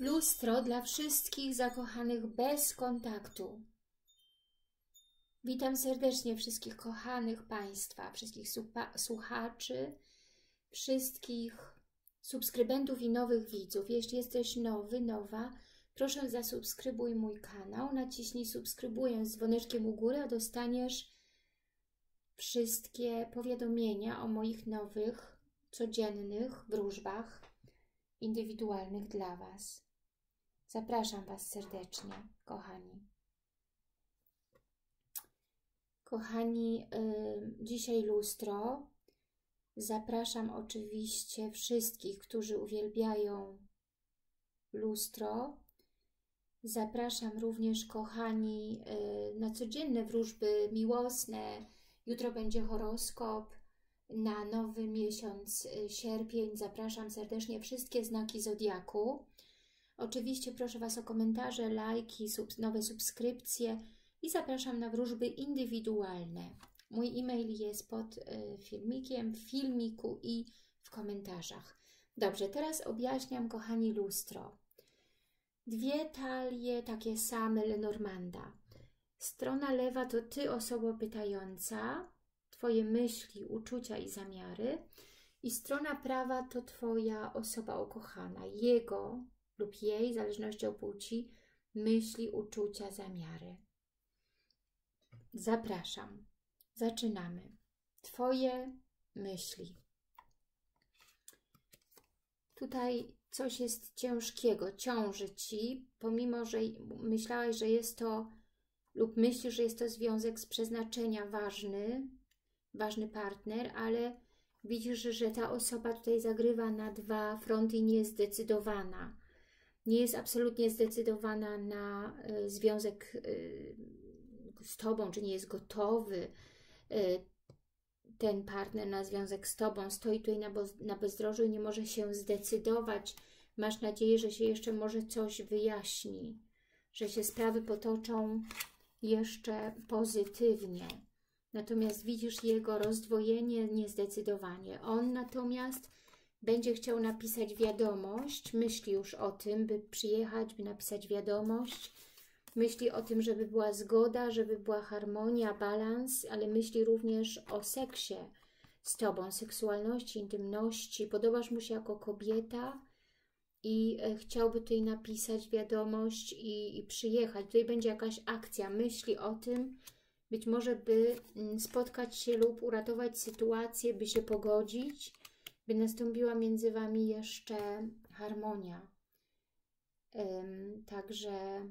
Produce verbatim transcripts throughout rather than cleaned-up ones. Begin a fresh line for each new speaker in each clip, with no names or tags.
Lustro dla wszystkich zakochanych bez kontaktu. Witam serdecznie wszystkich kochanych Państwa, wszystkich słuchaczy, wszystkich subskrybentów i nowych widzów. Jeśli jesteś nowy, nowa, proszę zasubskrybuj mój kanał, naciśnij subskrybuję z dzwoneczkiem u góry, a dostaniesz wszystkie powiadomienia o moich nowych, codziennych wróżbach indywidualnych dla Was. Zapraszam Was serdecznie, kochani. Kochani, yy, dzisiaj lustro. Zapraszam oczywiście wszystkich, którzy uwielbiają lustro. Zapraszam również, kochani, yy, na codzienne wróżby miłosne. Jutro będzie horoskop na nowy miesiąc yy, sierpień. Zapraszam serdecznie wszystkie znaki zodiaku. Oczywiście proszę Was o komentarze, lajki, sub, nowe subskrypcje i zapraszam na wróżby indywidualne. Mój e-mail jest pod y, filmikiem, w filmiku i w komentarzach. Dobrze, teraz objaśniam, kochani, lustro. Dwie talie takie same Lenormanda. Strona lewa to Ty, osoba pytająca, Twoje myśli, uczucia i zamiary. I strona prawa to Twoja osoba ukochana, jego lub jej, w zależności od płci, myśli, uczucia, zamiary. Zapraszam. Zaczynamy. Twoje myśli. Tutaj coś jest ciężkiego, ciąży Ci, pomimo że myślałeś, że jest to, lub myślisz, że jest to związek z przeznaczenia ważny, ważny partner, ale widzisz, że ta osoba tutaj zagrywa na dwa fronty i nie jest zdecydowana. Nie jest absolutnie zdecydowana na y, związek y, z Tobą, czy nie jest gotowy y, ten partner na związek z Tobą. Stoi tutaj na, na bezdrożu i nie może się zdecydować. Masz nadzieję, że się jeszcze może coś wyjaśni, że się sprawy potoczą jeszcze pozytywnie. Natomiast widzisz jego rozdwojenie, niezdecydowanie. On natomiast będzie chciał napisać wiadomość, myśli już o tym, by przyjechać, by napisać wiadomość. Myśli o tym, żeby była zgoda, żeby była harmonia, balans, ale myśli również o seksie z Tobą, seksualności, intymności. Podobasz mu się jako kobieta i chciałby tutaj napisać wiadomość i, i przyjechać. Tutaj będzie jakaś akcja, myśli o tym, być może by spotkać się lub uratować sytuację, by się pogodzić, by nastąpiła między Wami jeszcze harmonia. Ym, także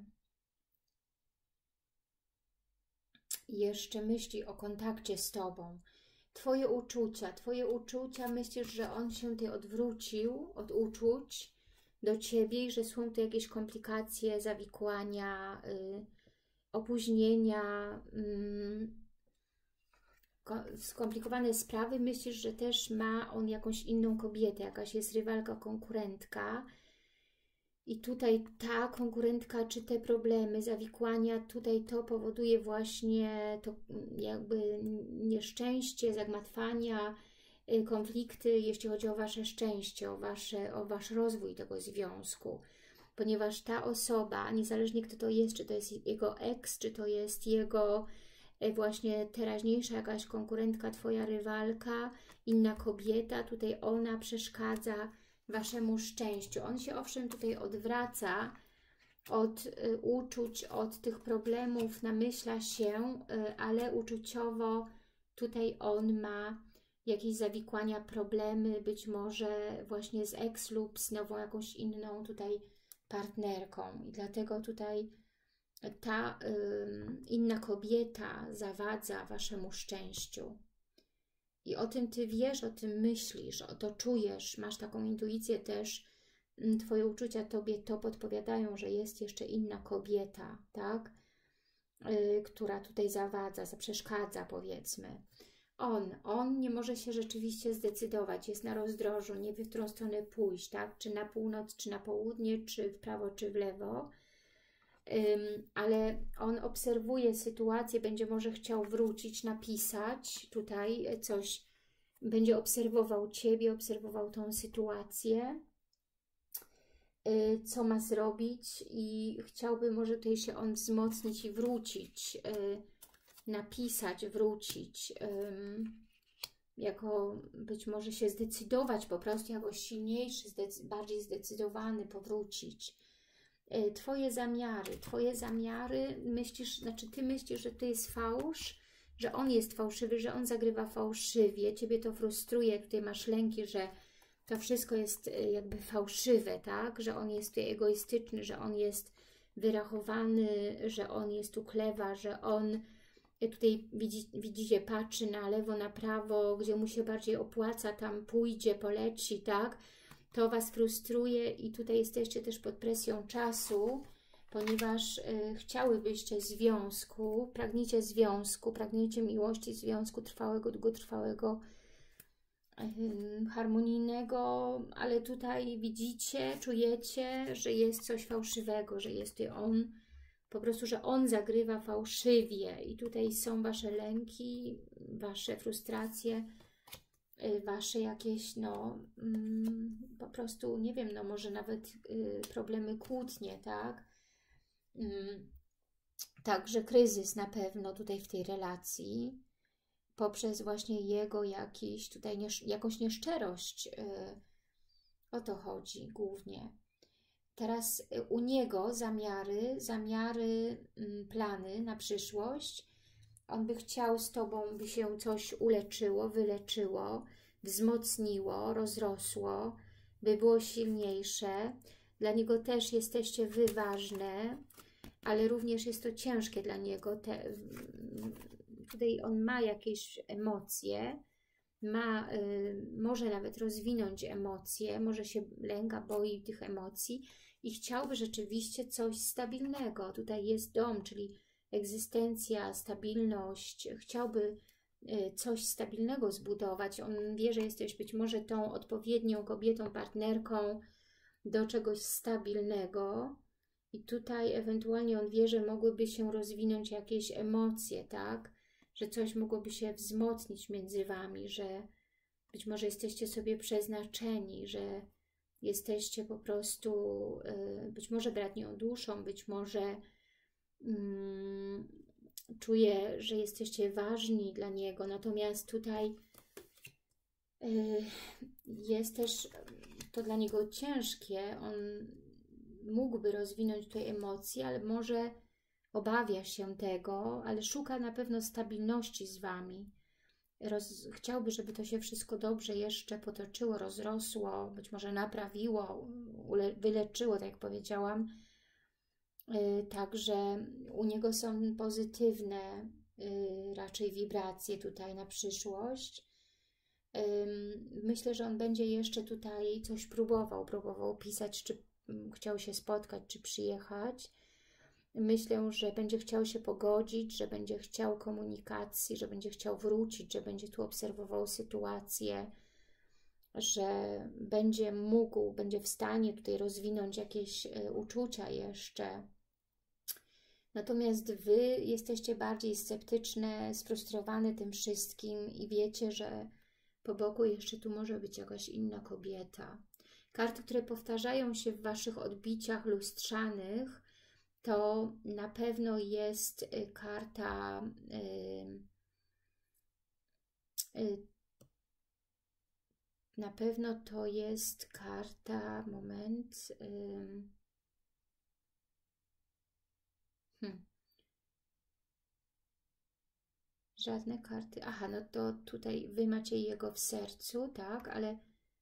jeszcze myśli o kontakcie z Tobą. Twoje uczucia, Twoje uczucia, myślisz, że on się tutaj odwrócił od uczuć do Ciebie i że są tu jakieś komplikacje, zawikłania, yy, opóźnienia, yy, skomplikowane sprawy. Myślisz, że też ma on jakąś inną kobietę, jakaś jest rywalka, konkurentka i tutaj ta konkurentka, czy te problemy, zawikłania, tutaj to powoduje właśnie to jakby nieszczęście, zagmatwania, konflikty, jeśli chodzi o Wasze szczęście, o, wasze, o Wasz rozwój tego związku, ponieważ ta osoba, niezależnie kto to jest, czy to jest jego ex, czy to jest jego właśnie teraźniejsza jakaś konkurentka, Twoja rywalka, inna kobieta, tutaj ona przeszkadza Waszemu szczęściu. On się owszem tutaj odwraca od y, uczuć, od tych problemów, namyśla się, y, ale uczuciowo tutaj on ma jakieś zawikłania, problemy, być może właśnie z ex lub z nową jakąś inną tutaj partnerką. I dlatego tutaj ta y, inna kobieta zawadza Waszemu szczęściu. I o tym Ty wiesz, o tym myślisz, o to czujesz, masz taką intuicję też, Twoje uczucia Tobie to podpowiadają, że jest jeszcze inna kobieta, tak? Y, która tutaj zawadza, przeszkadza, powiedzmy. On, on nie może się rzeczywiście zdecydować, jest na rozdrożu, nie wie, w którą stronę pójść, tak? Czy na północ, czy na południe, czy w prawo, czy w lewo. Um, ale on obserwuje sytuację, będzie może chciał wrócić, napisać tutaj coś, będzie obserwował Ciebie, obserwował tą sytuację. co ma zrobić i chciałby może tutaj się on wzmocnić i wrócić, napisać, wrócić, jako być może się zdecydować po prostu jako silniejszy, zdecy bardziej zdecydowany powrócić. Twoje zamiary, Twoje zamiary, myślisz, znaczy Ty myślisz, że to jest fałsz, że on jest fałszywy, że on zagrywa fałszywie, Ciebie to frustruje, tutaj masz lęki, że to wszystko jest jakby fałszywe, tak? Że on jest tutaj egoistyczny, że on jest wyrachowany, że on jest tu klewa, że on tutaj widzi, widzicie, patrzy na lewo, na prawo, gdzie mu się bardziej opłaca, tam pójdzie, poleci, tak? To Was frustruje i tutaj jesteście też pod presją czasu, ponieważ y, chciałybyście związku, pragniecie związku, pragniecie miłości, związku trwałego, długotrwałego, y, harmonijnego, ale tutaj widzicie, czujecie, że jest coś fałszywego, że jest tutaj on, po prostu, że on zagrywa fałszywie i tutaj są Wasze lęki, Wasze frustracje, Wasze jakieś, no, mm, po prostu, nie wiem, no może nawet y, problemy, kłótnie, tak? Mm, także kryzys na pewno tutaj w tej relacji, poprzez właśnie jego jakiś tutaj, niesz jakąś nieszczerość, y, o to chodzi głównie. Teraz u niego zamiary, zamiary, y, plany na przyszłość. On by chciał z Tobą, by się coś uleczyło, wyleczyło, wzmocniło, rozrosło, by było silniejsze. Dla niego też jesteście Wy ważne, ale również jest to ciężkie dla niego. Te, tutaj on ma jakieś emocje, ma, y, może nawet rozwinąć emocje, może się lęka, boi tych emocji i chciałby rzeczywiście coś stabilnego. Tutaj jest dom, czyli egzystencja, stabilność, chciałby coś stabilnego zbudować. On wie, że jesteś być może tą odpowiednią kobietą, partnerką do czegoś stabilnego i tutaj ewentualnie on wie, że mogłyby się rozwinąć jakieś emocje, tak? Że coś mogłoby się wzmocnić między Wami, że być może jesteście sobie przeznaczeni, że jesteście po prostu być może bratnią duszą, być może Hmm, czuję, że jesteście ważni dla niego, natomiast tutaj y, jest też to dla niego ciężkie. On mógłby rozwinąć tutaj emocje, ale może obawia się tego, ale szuka na pewno stabilności z Wami. Roz, chciałby, żeby to się wszystko dobrze jeszcze potoczyło, rozrosło, być może naprawiło, ule, wyleczyło, tak jak powiedziałam. Także u niego są pozytywne raczej wibracje tutaj na przyszłość. Myślę, że on będzie jeszcze tutaj coś próbował, próbował pisać, czy chciał się spotkać, czy przyjechać. Myślę, że będzie chciał się pogodzić, że będzie chciał komunikacji, że będzie chciał wrócić, że będzie tu obserwował sytuację, że będzie mógł, będzie w stanie tutaj rozwinąć jakieś uczucia jeszcze. Natomiast Wy jesteście bardziej sceptyczne, sfrustrowane tym wszystkim i wiecie, że po boku jeszcze tu może być jakaś inna kobieta. Karty, które powtarzają się w Waszych odbiciach lustrzanych, to na pewno jest karta yy, yy, na pewno to jest karta, moment, yy, hmm, żadne karty, aha, no to tutaj Wy macie jego w sercu, tak, ale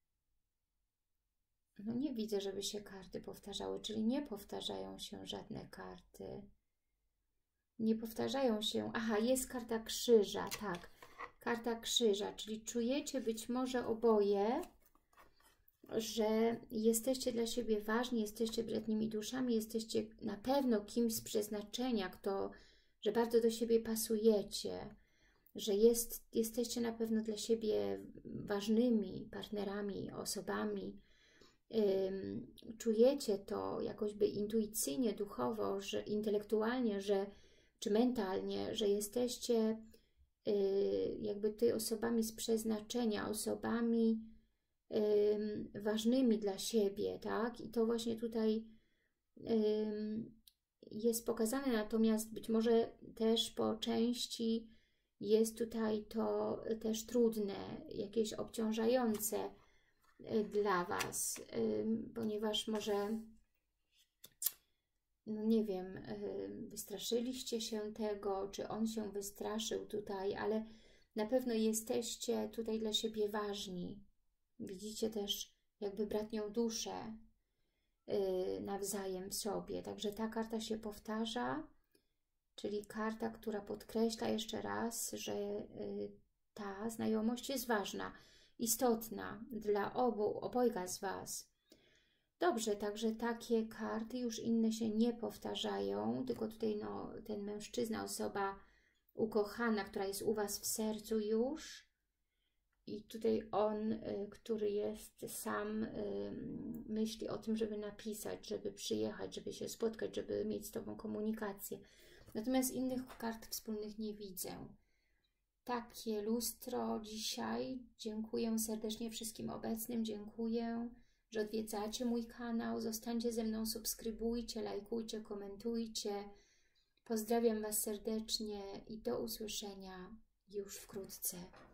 no nie widzę, żeby się karty powtarzały, czyli nie powtarzają się żadne karty, nie powtarzają się, aha, jest karta krzyża, tak, karta krzyża, czyli czujecie być może oboje, że jesteście dla siebie ważni, jesteście bratnimi duszami, jesteście na pewno kimś z przeznaczenia, kto, że bardzo do siebie pasujecie, że jest, jesteście na pewno dla siebie ważnymi partnerami, osobami. Ym, czujecie to jakoś by intuicyjnie, duchowo, że intelektualnie, że, czy mentalnie, że jesteście yy, jakby tutaj osobami z przeznaczenia, osobami, ym, ważnymi dla siebie, tak? I to właśnie tutaj ym, jest pokazane, natomiast być może też po części jest tutaj to też trudne, jakieś obciążające dla Was, ponieważ może, no nie wiem, wystraszyliście się tego, czy on się wystraszył tutaj, ale na pewno jesteście tutaj dla siebie ważni. Widzicie też jakby bratnią duszę nawzajem w sobie. Także ta karta się powtarza, czyli karta, która podkreśla jeszcze raz, że ta znajomość jest ważna, istotna dla obu, obojga z Was. Dobrze, także takie karty, już inne się nie powtarzają, tylko tutaj no, ten mężczyzna, osoba ukochana, która jest u Was w sercu już. I tutaj on, który jest sam, myśli o tym, żeby napisać, żeby przyjechać, żeby się spotkać, żeby mieć z Tobą komunikację. Natomiast innych kart wspólnych nie widzę. Takie lustro dzisiaj. Dziękuję serdecznie wszystkim obecnym. Dziękuję, że odwiedzacie mój kanał. Zostańcie ze mną, subskrybujcie, lajkujcie, komentujcie. Pozdrawiam Was serdecznie i do usłyszenia już wkrótce.